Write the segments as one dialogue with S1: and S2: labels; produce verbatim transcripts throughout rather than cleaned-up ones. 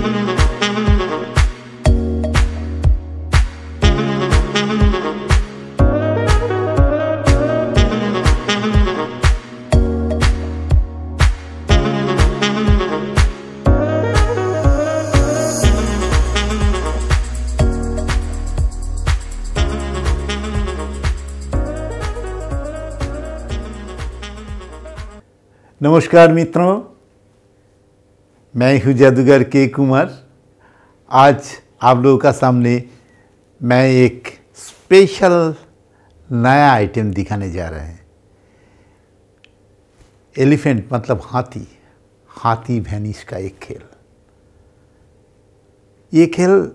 S1: नमस्कार मित्रों, मैं हूँ जादूगर के कुमार। आज आप लोगों का सामने मैं एक स्पेशल नया आइटम दिखाने जा रहे हैं। एलिफेंट मतलब हाथी, हाथी वैनिश का एक खेल। ये खेल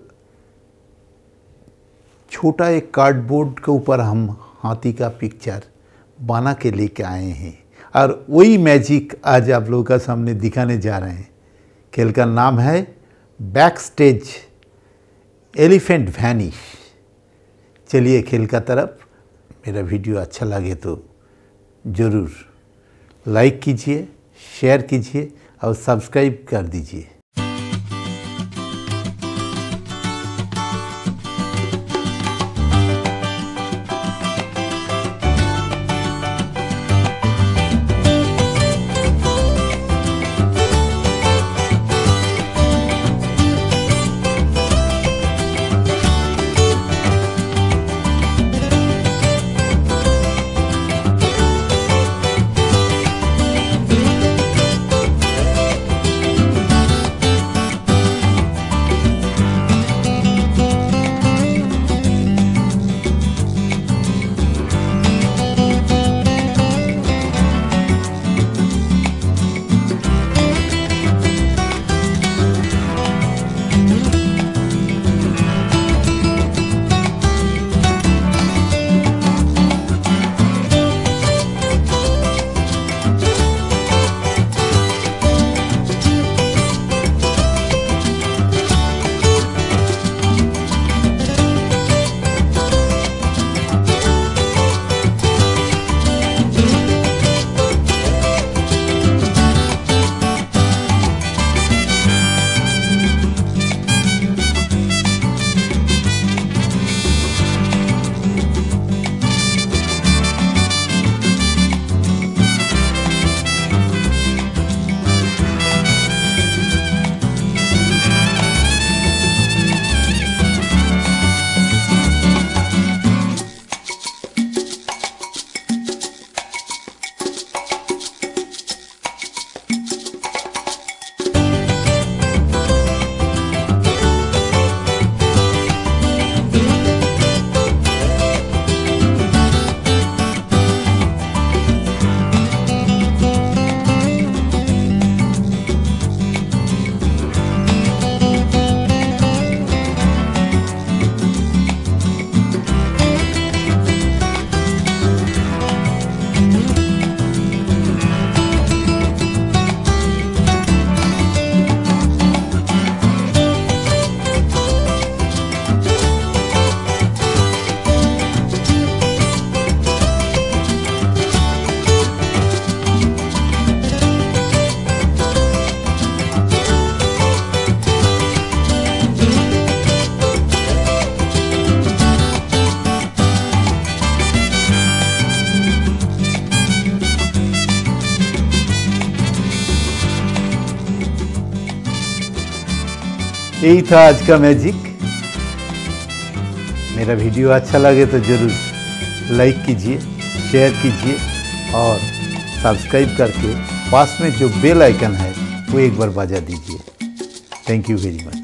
S1: छोटा एक कार्डबोर्ड के ऊपर हम हाथी का पिक्चर बना के लेके आए हैं और वही मैजिक आज आप लोगों का सामने दिखाने जा रहे हैं। खेल का नाम है बैक स्टेज एलिफेंट वैनिश। चलिए खेल का तरफ। मेरा वीडियो अच्छा लगे तो ज़रूर लाइक कीजिए, शेयर कीजिए और सब्सक्राइब कर दीजिए। यही था आज का मैजिक। मेरा वीडियो अच्छा लगे तो ज़रूर लाइक कीजिए, शेयर कीजिए और सब्सक्राइब करके पास में जो बेल आइकन है वो एक बार बजा दीजिए। Thank you very much.